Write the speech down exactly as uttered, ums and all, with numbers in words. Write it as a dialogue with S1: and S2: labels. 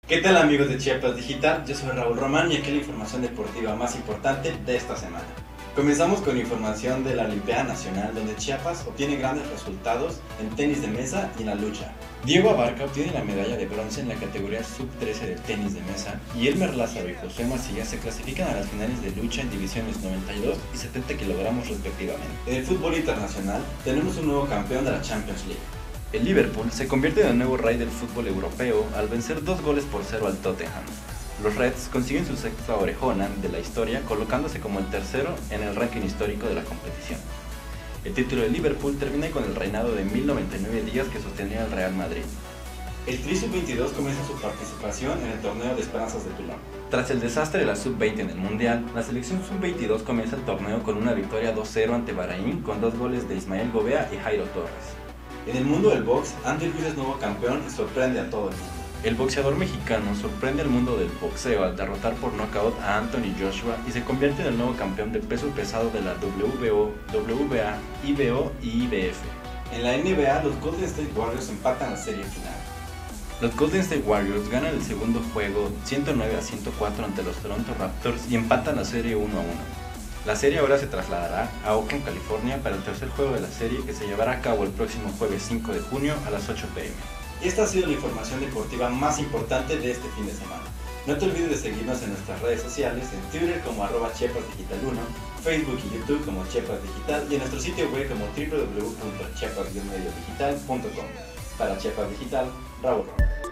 S1: ¿Qué tal amigos de Chiapas Digital? Yo soy Raúl Román y aquí la información deportiva más importante de esta semana. Comenzamos con información de la Olimpiada Nacional, donde Chiapas obtiene grandes resultados en tenis de mesa y en la lucha. Diego Abarca obtiene la medalla de bronce en la categoría sub trece del tenis de mesa y Elmer Lázaro y José Macías se clasifican a las finales de lucha en divisiones noventa y dos y setenta kilogramos respectivamente. En el fútbol internacional tenemos un nuevo campeón de la Champions League. El Liverpool se convierte en el nuevo rey del fútbol europeo al vencer dos goles por cero al Tottenham. Los Reds consiguen su sexta orejona de la historia, colocándose como el tercero en el ranking histórico de la competición. El título de Liverpool termina con el reinado de mil noventa y nueve días que sostenía el Real Madrid. El Tri sub veintidós comienza su participación en el torneo de Esperanzas de Toulon. Tras el desastre de la sub veinte en el Mundial, la selección sub veintidós comienza el torneo con una victoria dos cero ante Bahrein con dos goles de Ismael Gobea y Jairo Torres. En el mundo del box, Andy Ruiz es nuevo campeón y sorprende a todo el mundo. El boxeador mexicano sorprende al mundo del boxeo al derrotar por nocaut a Anthony Joshua y se convierte en el nuevo campeón de peso pesado de la W B O, W B A, I B O y I B F. En la N B A, los Golden State Warriors empatan la serie final. Los Golden State Warriors ganan el segundo juego ciento nueve a ciento cuatro ante los Toronto Raptors y empatan la serie uno a uno. La serie ahora se trasladará a Oakland, California para el tercer juego de la serie que se llevará a cabo el próximo jueves cinco de junio a las ocho p m. Y esta ha sido la información deportiva más importante de este fin de semana. No te olvides de seguirnos en nuestras redes sociales, en Twitter como arroba Chiapas Digital uno, Facebook y YouTube como Chiapas Digital y en nuestro sitio web como w w w punto chiapas medio digital punto com. Para Chiapas Digital, Raúl Román.